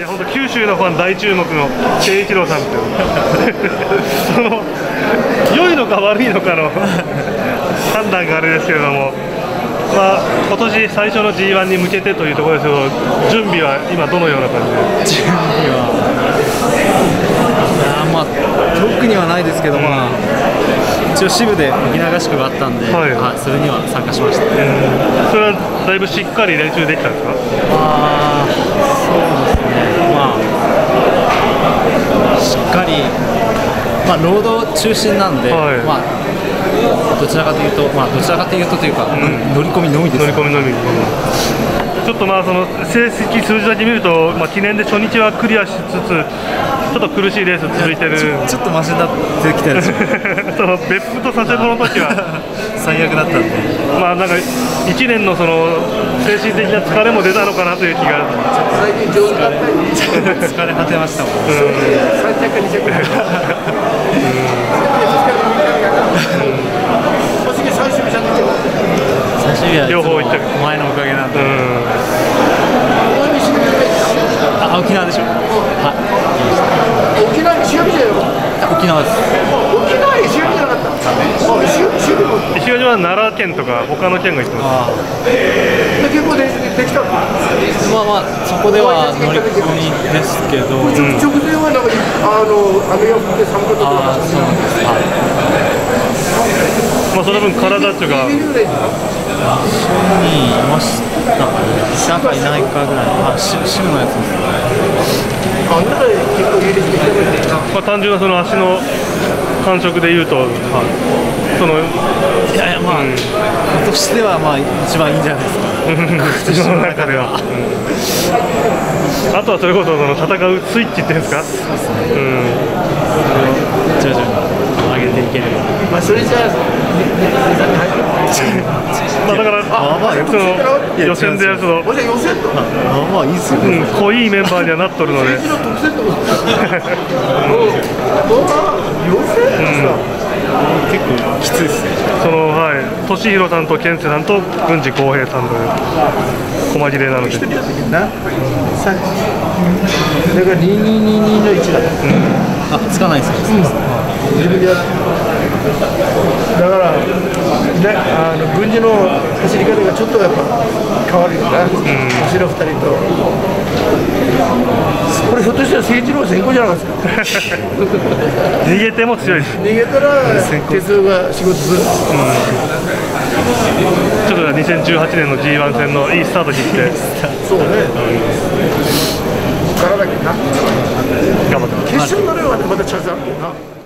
や本当九州のファン大注目の圭一郎さんってその良いのか悪いのかの判断があれですけれども、まあ、今年最初の G1 に向けてというところですけど、準備は今どのような感じで？ 準備はまあ特にはないですけど、まあ一応支部で沖縄合宿があったんで、はい、それには参加しました。 それはだいぶしっかり練習できたんですか？ そうですね、まあしっかり、まあ労働中心なんで、はい、まあどちらかというと、まあどちらかというとというか、乗り込みのみです。乗り込みのみ。 ちょっとまあその成績数字だけ見ると、まあ記念で初日はクリアしつつ、ちょっと苦しいレース続いてる。 ちょっとマシになってきてるでしょ。 その別府と佐世保の時は最悪だったんで、 まあなんか1年のその精神的な疲れも出たのかなという気が。 最近上手だったり疲れ果てましたもん。3着2着。 両方行った前のおかげなんで。沖縄でしょ。はい。 沖縄石垣だよ。 沖縄です。 沖縄石垣じゃなかった。 石垣は奈良県とか他の県が行ってます。 結構できた。 まあまあそこでは乗り込みですけど。 直前はなんか雨が降って寒かったとか。 そうなんです。はい。 まあその分体っていうか。 いましたかね。なんかいないかぐらい。支部のやつですね。 まあ単純なその足の感触でいうと、そのいやまあ、今年ではまあ一番いいんじゃないですか。 今年の中では。あとはそれこそその戦うスイッチっていうんですか。 そうですね。徐々に上げていければ。 まあそれじゃあまあだからその予選でやると、 まあいいですよね。 濃いメンバーにはなっとるので。 結構きついですね。 そのはい俊弘さんと健介さんと郡司浩平さんという細切れなので。だから 2222の1だ。 つかないですよ。 だから軍事の走り方がちょっとやっぱ変わるよな。後ろ2人と。これひょっとしたら政治の先行じゃないですか。 逃げても強いです。 逃げたら鉄道が仕事する。 ちょっと2018年の G1 戦のいいスタート切って。 そうね。からだけどな。 頑張ってます。 決勝になればまたチャンスあるけどな。